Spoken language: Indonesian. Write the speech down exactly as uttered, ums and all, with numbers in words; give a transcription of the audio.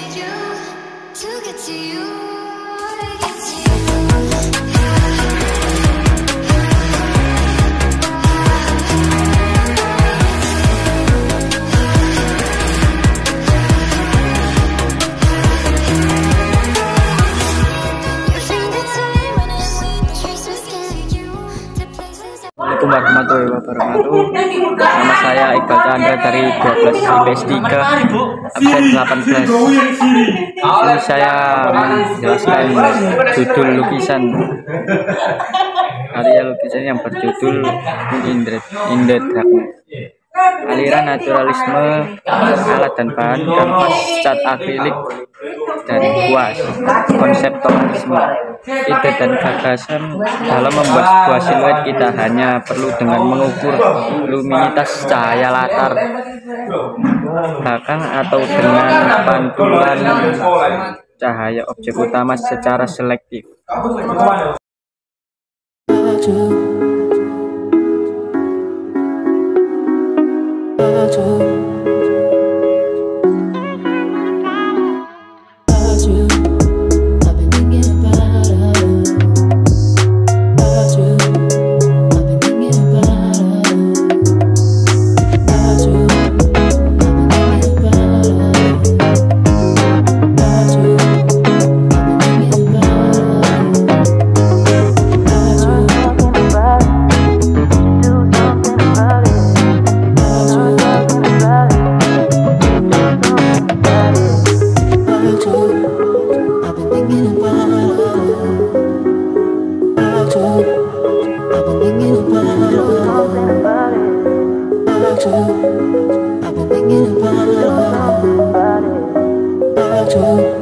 Assalamualaikum warahmatullahi wabarakatuh. Nama saya Iqbal Chandra dari dua belas I P S tiga absen delapan belas. Ini saya menjelaskan judul lukisan karya lukisan yang berjudul Indret in the Darkness. Aliran naturalisme, alat dan bahan kanvas, cat akrilik dan kuas, konseptualisme, ide dan gagasan dalam membuat sebuah siluet kita hanya perlu dengan mengukur luminitas cahaya latar belakang atau dengan pantulan cahaya objek utama secara selektif. I've been thinking about it.